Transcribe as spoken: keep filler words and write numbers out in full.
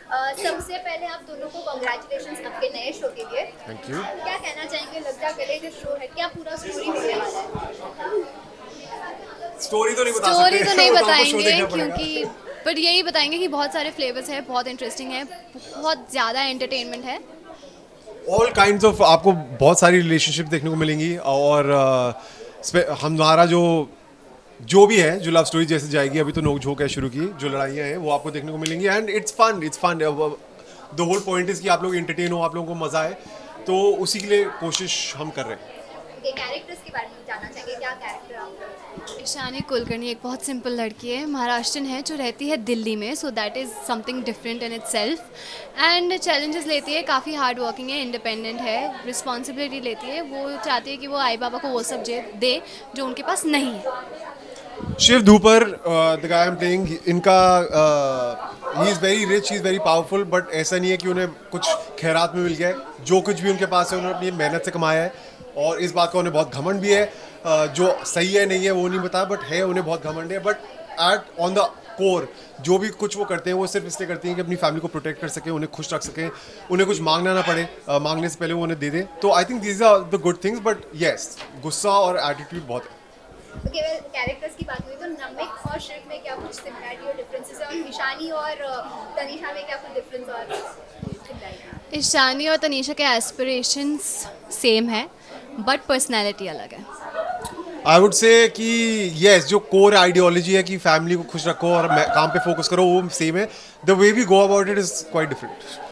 सबसे पहले आप दोनों को कॉन्ग्रेचुलेशंस आपके नए शो के लिए। Thank you. क्या कहना चाहेंगे लग जा गले जो शो है, क्या पूरा स्टोरी होने वाला है? स्टोरी तो नहीं बता स्टोरी सकते तो नहीं वो तो आपको शो बताएंगे देखना पड़ेगा। क्योंकि बट यही बताएंगे कि बहुत सारे फ्लेवर्स हैं, बहुत इंटरेस्टिंग है, बहुत ज़्यादा एंटरटेनमेंट है। ऑल काइंड्स ऑफ आपको बहुत सारी रिलेशनशिप देखने को मिलेंगी और uh, हमारा जो जो भी है जो लव स्टोरी जैसे जाएगी, अभी तो नोक झोंक है शुरू की, जो लड़ाइयाँ हैं वो आपको देखने को मिलेंगी and it's fun it's fun the whole point is कि आप लोग एंटरटेन हो, आप लोगों को मजा आए, तो उसी के लिए कोशिश हम कर रहे हैं। ओके, कैरेक्टर्स के बारे में जानना चाहिए, क्या कैरेक्टर आपका? ईशानी कुलकर्णी एक बहुत सिंपल लड़की है, महाराष्ट्रन है जो रहती है दिल्ली में, so that is something different in itself and challenges लेती है, काफ़ी हार्ड वर्किंग है, इंडिपेंडेंट है, रिस्पॉन्सिबिलिटी लेती है, वो चाहती है कि वो आई बाबा को वो सब दे जो उनके पास नहीं है। Shiv Dhoopar, the guy I am playing, इनका he is very rich, he is very powerful, but ऐसा नहीं है कि उन्हें कुछ खैरात में मिल गया है, जो कुछ भी उनके पास है उन्होंने अपनी मेहनत से कमाया है और इस बात का उन्हें बहुत घमंड भी है। uh, जो सही है नहीं है वो नहीं बताया, बट है उन्हें बहुत घमंड है, but at on the core जो भी कुछ वो करते हैं वो सिर्फ इसलिए करती हैं कि अपनी फैमिली को प्रोटेक्ट कर सकें, उन्हें खुश रख सकें, उन्हें कुछ मांगना ना पड़े, uh, मांगने से पहले वो उन्हें दे दें। तो I think these are the good things, but yes गुस्सा और एटीट्यूड बहुत है। ओके, वेल कैरेक्टर्स की बात हुई तो नमिक और शिव में क्या कुछ सिमिलरिटी और डिफरेंसेस है, और ईशानी और तनीषा में क्या कुछ डिफरेंस और सिमिलरिटी? ईशानी और तनीषा के एस्पिरेशंस सेम है बट पर्सनैलिटी अलग है। आई वुड से कि येस जो कोर आइडियोलॉजी है कि फैमिली को खुश रखो और काम पे फोकस करो वो सेम है, the way we go about it is quite different.